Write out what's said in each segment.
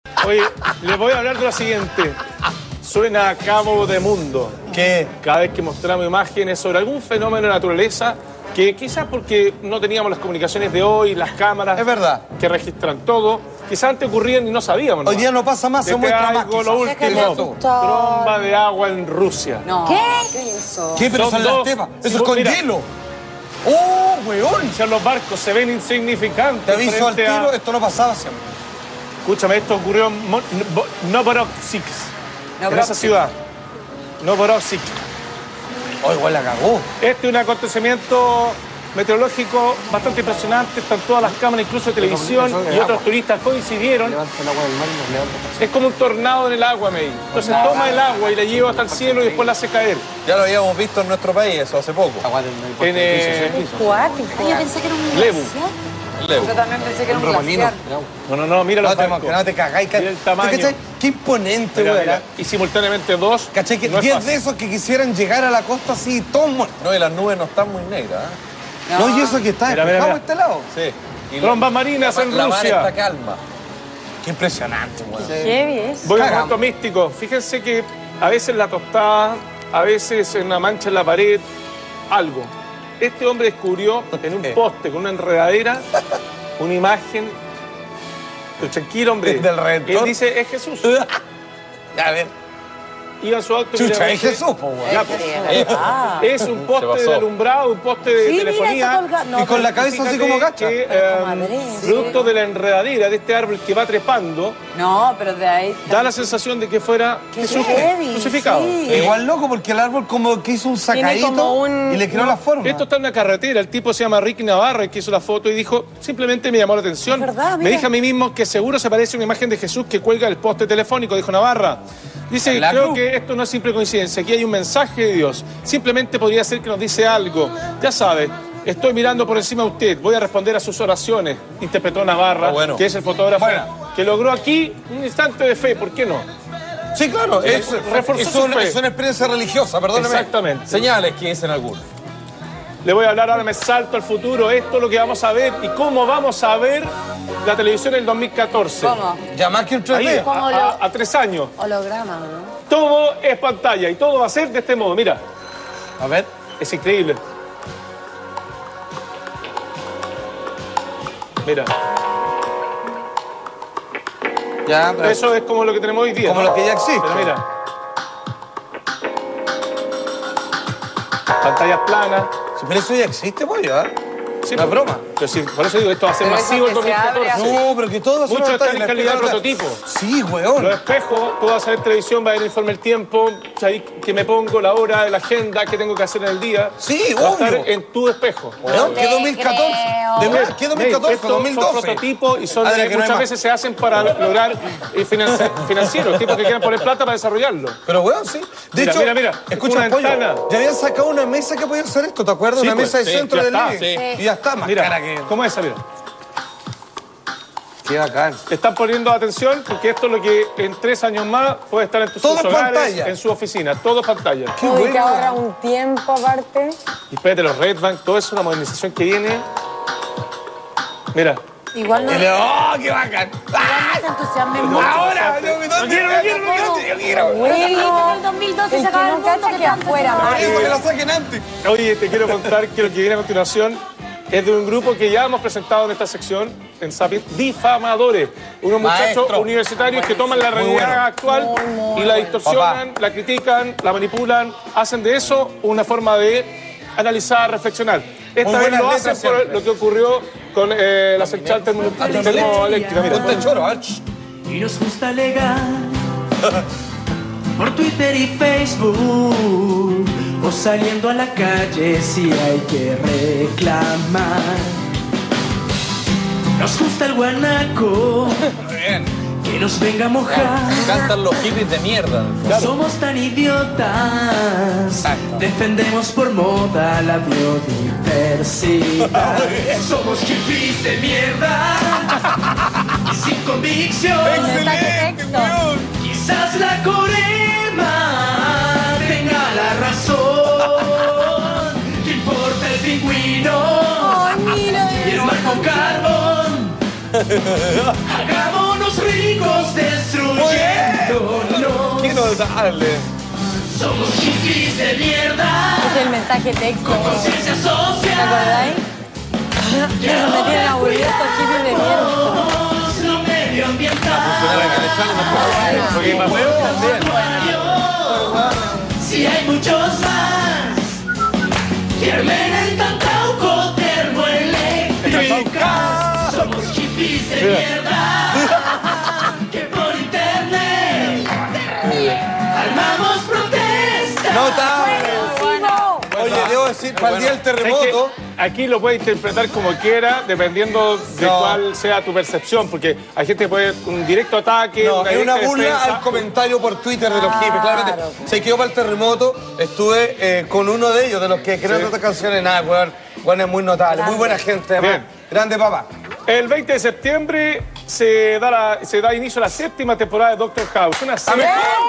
Oye, les voy a hablar de lo siguiente. Suena a cabo de mundo. ¿Qué? Cada vez que mostramos imágenes sobre algún fenómeno de naturaleza, que quizás porque no teníamos las comunicaciones de hoy, las cámaras... Es verdad. Que registran todo. Quizás antes ocurrían y no sabíamos. Hoy día no pasa más, se muestra más. Lo último, tromba de agua en Rusia. No. ¿Qué? ¿Qué es eso? ¿Qué? Pero son las dos. tepas. Sí, Eso es con mira. hielo. ¡Oh, weón! O sea, los barcos se ven insignificantes. Te aviso al frente a- tiro, esto no pasaba siempre. Escúchame, esto ocurrió en Novorossiysk, en esa ciudad. Novorossiysk. Oh, igual la cagó. Este es un acontecimiento meteorológico bastante impresionante. Están todas las cámaras, incluso de televisión, y otros turistas coincidieron. Es como un tornado en el agua, May. Entonces toma el agua y la lleva hasta el cielo y después la hace caer. Ya lo habíamos visto en nuestro país, eso hace poco. En Cuático. Ay, yo pensé que era un Lebu. glaciar. Levo. Yo también pensé que era un glaciar. No, mira los No te, barcos. no te cagáis. Mira el tamaño. ¿Cachai? Qué imponente, Mira, weón. mira. Y simultáneamente dos. ¿Cachai? Que no es 10 fácil. de esos que quisieran llegar a la costa así, todos muertos. No, y las nubes no están muy negras, ¿eh? No, y eso que está Mira, despejado mira. a este lado. Sí. Y Trombas marinas en la mar Rusia. está calma. Qué impresionante, weón. Heavy es. Voy a un Cagamos. cuento místico. Fíjense que a veces la tostada, a veces en una mancha en la pared, algo. Este hombre descubrió en un poste con una enredadera una imagen. Pero tranquilo, hombre. ¿Del Redentor? Él dice, es Jesús. A ver. Iba en su auto y Chucha, mira, es Jesús, po, weón. Ya, pues. Ah. Es un poste pasó. de alumbrado, un poste de Sí, mira, telefonía. está colgado. No, Y con la cabeza así como gacha. Que, Pero como adrede. producto de la enredadera de este árbol que va trepando, No, pero de ahí. da la sensación de que fuera Jesús heavy, crucificado. sí. Igual loco porque el árbol como que hizo un sacadito como un- y le creó la forma. Esto está en una carretera, el tipo se llama Ricky Navarra, el que hizo la foto y dijo, simplemente me llamó la atención. Es verdad, me mira. dije a mí mismo que seguro se parece a una imagen de Jesús que cuelga el poste telefónico, dijo Navarra. Dice, La creo cruz. que esto no es simple coincidencia, aquí hay un mensaje de Dios. Simplemente podría ser que nos dice algo. Ya sabe, estoy mirando por encima de usted, voy a responder a sus oraciones, interpretó Navarra, bueno. que es el fotógrafo, Bueno. que logró aquí un instante de fe, ¿por qué no? Sí, claro. reforzó su fe. Es una experiencia religiosa, perdóname. Exactamente. Señales que dicen algunos. Le voy a hablar ahora, me salto al futuro, esto es lo que vamos a ver y cómo vamos a ver la televisión en el 2014. ¿Cómo? Ya más que un 3D. Ahí, ¿Cómo a 3 años. Holograma, ¿no? Todo es pantalla y todo va a ser de este modo. Mira, A ver. es increíble. Mira, Ya, pero eso es como lo que tenemos hoy día. como lo que ya existe. Pero mira. Pantallas planas. Sí, pero eso ya existe, pues, ¿ya? Sí, No es pero- broma. Pero sí, por eso digo, esto va a ser Pero masivo el eso que se abre 2014. No, pero que todo va a ser Mucho una está en pantalla, calidad de la- prototipo. Sí, weón. Los espejos, tú vas a ver televisión, va a ver informe el tiempo, sabes que me pongo la hora, la agenda, qué tengo que hacer en el día. Sí, va a estar obvio. en tu espejo. Weón, ¿qué 2014? De verdad, ¿qué 2014? Estos son 2012. prototipos y son Adrián, que no hay muchas más. veces se hacen para lograr financieros, tipos que quieren poner plata para desarrollarlo. Pero weón, sí. De Mira, hecho, mira, mira, escucha, una pollo, ventana. ya habían sacado una mesa que podía hacer esto, ¿te acuerdas? Sí, Una pues, mesa de sí, centro ya del está, living. sí. Y ya está, más Mira, cara que... ¿cómo es esa? Mira. Qué bacán. Te están poniendo atención porque esto es lo que en 3 años más puede estar en tus Todo en hogares, pantalla. en su oficina, todo en pantalla. Qué Uy, que bueno. ahorra un tiempo aparte. Y espérate, los Red Bank, todo eso es una modernización que viene. Mira. Igual no. ¡Oh, qué bacán! Igual no se entusiasmen mucho. Ahora, yo quiero. Bueno, En el 2012 el se que acaba el no mundo. cacha ¿qué que tanto afuera, se va a Mario. Eso que la saquen antes. Oye, te quiero contar que lo que viene a continuación es de un grupo que ya hemos presentado en esta sección, en Sapien, Difamadores. Unos muchachos Maestro. universitarios que toman la realidad bueno. actual y la distorsionan, la critican, la manipulan, hacen de eso una forma de analizar, reflexionar. Esta Muy vez buenas lo hacen letras por siempre. lo que ocurrió con la central termoeléctrica. Mira. Ponte choro, ¿eh? Y nos gusta alegar por Twitter y Facebook o saliendo a la calle si hay que reclamar. Nos gusta el guanaco que nos venga a mojar. Cantan los hippies de mierda. No somos tan idiotas, defendemos por moda la biodiversidad. Somos hippies de mierda y sin convicción. ¡Excelente, weón! Quizás la corema tenga la razón. ¿Qué importa el pingüino? Y el mar con carbón. Hagámonos ricos desde notable. Somos hippies de mierda. Es el mensaje texto. Conciencia ¿Te social. acordáis? Me tienen aburrido estos hippies de mierda. Somos lo medioambiental. Funcionaron en el chale, no Porque Mateo Si hay muchos más. Hiermen en Tantauco, termoeléctrica. Somos hippies de mierda. Que por internet armamos protestas. Notable. Oye, debo decir, para el día del terremoto. aquí lo puedes interpretar como quiera, dependiendo de cuál sea tu percepción, porque hay gente que puede un directo ataque, No, es una directa burla defensa. al comentario por Twitter de los hippies. Claramente, se quedó para el terremoto. Estuve con uno de ellos, de los que crearon esta canción. Nada, weón. Weón es muy notable, muy buena gente, además. Bien. Grande papá. El 20 de septiembre se da inicio a la 7ª temporada de Doctor House. Una serie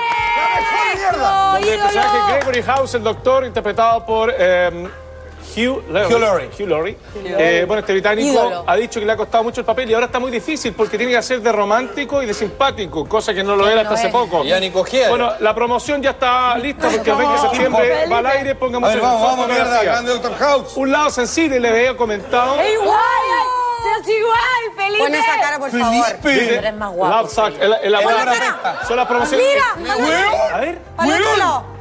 donde el personaje Gregory House, el doctor, interpretado por Hugh Laurie. Bueno, este británico Ídolo. ha dicho que le ha costado mucho el papel y ahora está muy difícil porque tiene que hacer de romántico y de simpático, cosa que no lo era hasta hace poco. Ya ni cogía. Bueno, la promoción ya está lista porque el 20 de septiembre va al aire, ponga A mucha ver, vamos, mierda. fotografía. Grande Doctor House. Un lado sensible, le había comentado. ¡Igual! ¡Seas igual, Felipe! Pon esa cara, por favor. Felipe. Eres más guapo. Love Suck, el amor son las promociones. A ver. ¡Palétalo!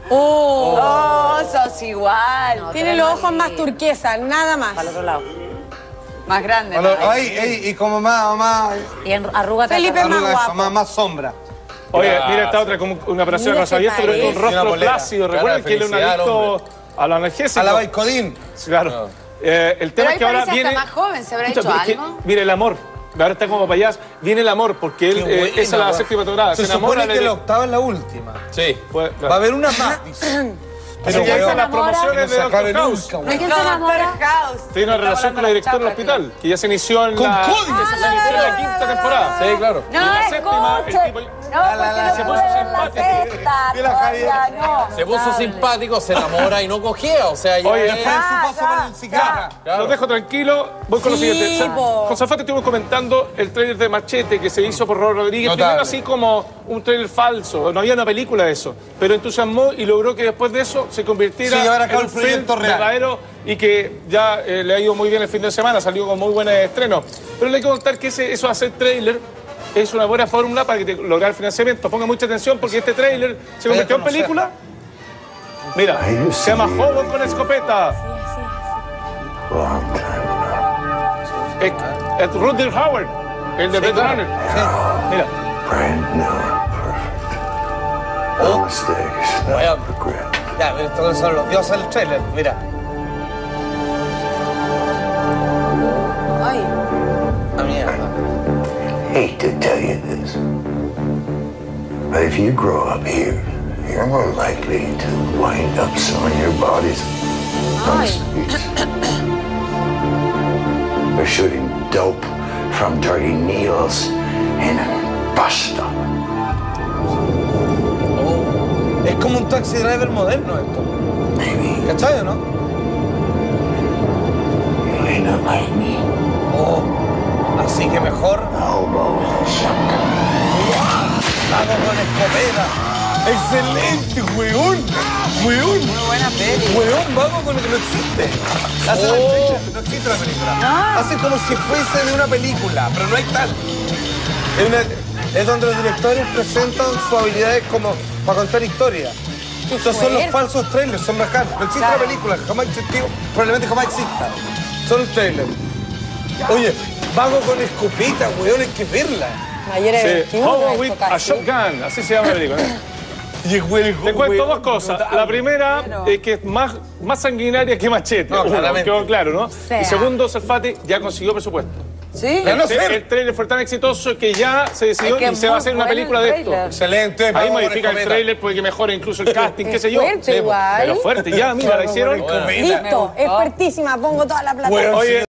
¡Oh, sos igual! Tiene los ojos más turquesa, nada más. Para el otro lado. Más grande. Ay, y como más Y arrúgate. Felipe acá. es más arruga eso, guapo. más sombra. Oye, mira esta otra, como una operación Mira no sabía ese esto, pero con país. Una rostro polera. plácido. Cara Recuerden de que él es un felicidad al adicto a los analgésicos. A la Baicodín. Claro. El Pero tema ahí es que ahora parece viene. hasta más joven, ¿se habrá Escucha, hecho pero es que, algo? mire, el amor. Ahora está como payaso. Viene el amor, porque él, Qué buena, esa es la weón. 7ª temporada. Se enamora supone que la octava es la última. Sí. Va a haber una más, dice. Pero que ahí están las promociones de No se acabe Doctor House. nunca, ¿No weón. quién se enamora? Tiene una relación con la directora del hospital, que ya se inició en Con la. Cody. Se inició en la 5ª temporada. Sí, claro. Y en la 7ª, el tipo. No, porque se no puso puede ver la simpático. sexta. Mira, todavía Javier. no. Se puso simpático, se enamora y no cogía. O sea, ya Oye, es- Después de su paso por el psiquiatra. Claro. Los dejo tranquilo, voy con lo Sí, siguiente. po. Con Zafate estuvimos comentando el tráiler de Machete que se hizo por Robert Rodríguez. Notable. Primero así como un tráiler falso, no había una película de eso, pero entusiasmó y logró que después de eso se convirtiera Se llevara a en cabo un el proyecto film real. verdadero y que ya le ha ido muy bien el fin de semana, salió con muy buenos estrenos. Pero le hay que contar que eso de hacer tráiler es una buena fórmula para que te lograr financiamiento. Ponga mucha atención porque este tráiler se convirtió en película. Mira, se llama Joven con escopeta. Es Rutger Hauer, el de Blade Runner. Mira. Brand new and perfect. No mistakes, no Weón. regret. Ya, pero estos son los dioses del trailer. Mira. Ay, La mierda. Hate to tell you this, but if you grow up here, you're more likely to wind up selling your bodies on the streets. Or shooting dope from dirty needles in a bus stop. Es como un taxi driver moderno esto. Maybe ¿Cachai o no? you may not like me. Oh, así que mejor Elbows and shotgun. vamos con escopeta. ¡Excelente, weón! ¡Weón! Muy buena peli. ¡Weón, vamos con lo que no existe! Hace no existe la película. Hace como si fuese de una película, pero no hay tal. Es donde los directores presentan sus habilidades como para contar historias. Estos son los falsos trailers, son bacanos. No existe la película, jamás existió, probablemente jamás exista. Son los trailers. Oye, vamos con escopeta, weón, hay que verla. mayores de Sí, 21 Hobo esto with a casi. Shotgun, así se llama la película. Y el güey, Te cuento dos cosas. La primera es que es más sanguinaria que Machete. No, Uno, claramente. quedó claro, ¿no? sea. Y segundo, Salfate ya consiguió presupuesto. ¿Sí? Ganó ser. El trailer fue tan exitoso que ya se decidió Es que y se va a muy hacer una bueno película el de esto. trailer. Excelente. Ahí vamos con modifica el escopeta. trailer porque mejora incluso el casting, qué sé yo. Fuerte igual. Pero fuerte, ya, mira, la hicieron. Escopeta. Listo, es fuertísima, pongo toda la plata. Bueno, Oye,